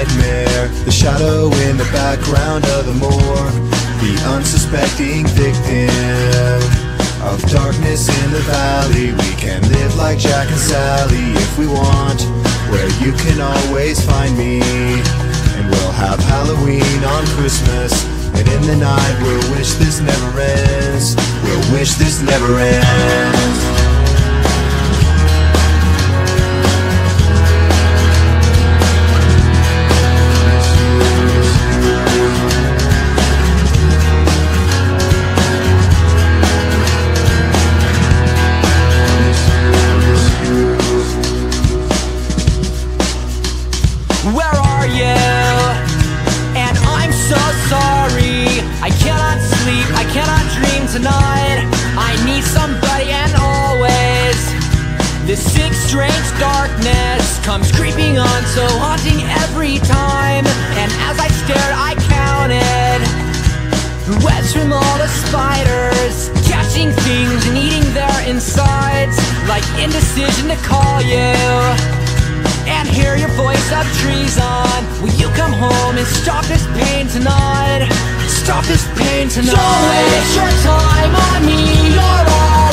nightmare, the shadow in the background of the morgue, the unsuspecting victim of darkness in the valley. We can live like Jack and Sally if we want, where you can always find me. And we'll have Halloween on Christmas, and in the night we'll wish this never ends. We'll wish this never ends. Where are you? And I'm so sorry. I cannot sleep, I cannot dream tonight. I need somebody and always. This sick, strange darkness comes creeping on, so haunting every time. And as I stared, I counted webs from all the spiders, catching things and eating their insides, like indecision to call you and hear your voice of treason. Will you come home and stop this pain tonight? Stop this pain tonight. Don't waste your time on me, you're all